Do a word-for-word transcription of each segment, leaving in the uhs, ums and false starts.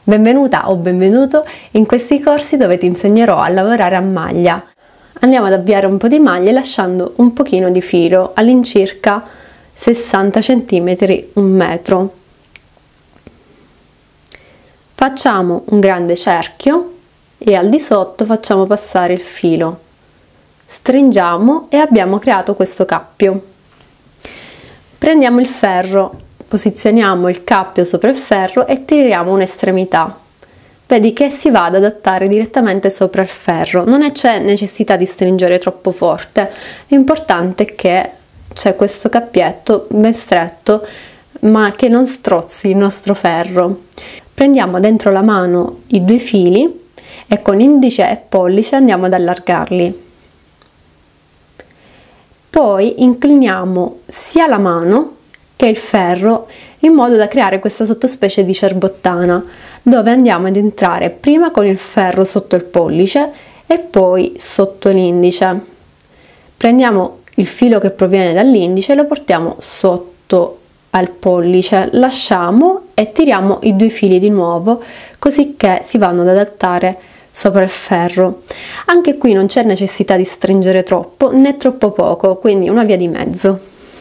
Benvenuta o benvenuto in questi corsi dove ti insegnerò a lavorare a maglia. Andiamo ad avviare un po' di maglie lasciando un pochino di filo, all'incirca sessanta centimetri, un metro. Facciamo un grande cerchio e al di sotto facciamo passare il filo. Stringiamo e abbiamo creato questo cappio. Prendiamo il ferro, posizioniamo il cappio sopra il ferro e tiriamo un'estremità. Vedi che si va ad adattare direttamente sopra il ferro, non c'è necessità di stringere troppo forte, l'importante è che c'è questo cappietto ben stretto ma che non strozzi il nostro ferro. Prendiamo dentro la mano i due fili e con indice e pollice andiamo ad allargarli. Poi incliniamo sia la mano che il ferro in modo da creare questa sottospecie di cerbottana, dove andiamo ad entrare prima con il ferro sotto il pollice e poi sotto l'indice. Prendiamo il filo che proviene dall'indice e lo portiamo sotto al pollice, lasciamo e tiriamo i due fili di nuovo, così che si vanno ad adattare sopra il ferro. Anche qui non c'è necessità di stringere troppo né troppo poco, quindi una via di mezzo.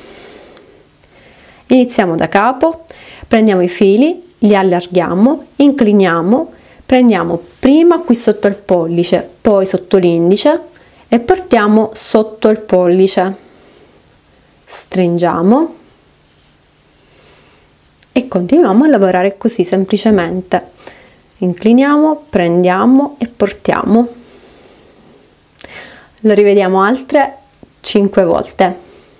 Iniziamo da capo, prendiamo i fili, li allarghiamo, incliniamo, prendiamo prima qui sotto il pollice, poi sotto l'indice e portiamo sotto il pollice. Stringiamo e continuiamo a lavorare così semplicemente. Incliniamo, prendiamo e portiamo. Lo rivediamo altre cinque volte.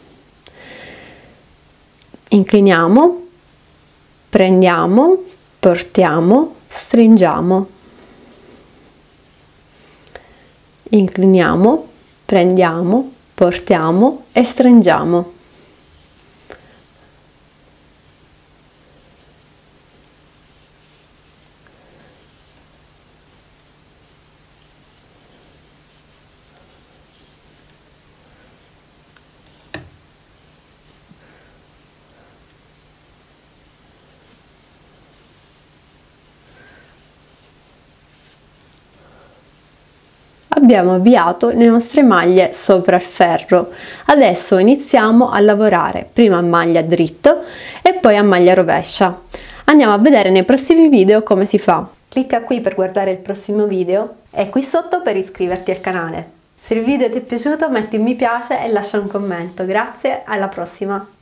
Incliniamo, prendiamo, portiamo, stringiamo. Incliniamo, prendiamo, portiamo e stringiamo. Abbiamo avviato le nostre maglie sopra il ferro. Adesso iniziamo a lavorare prima a maglia dritto e poi a maglia rovescia. Andiamo a vedere nei prossimi video come si fa. Clicca qui per guardare il prossimo video e qui sotto per iscriverti al canale. Se il video ti è piaciuto metti un mi piace e lascia un commento. Grazie, alla prossima!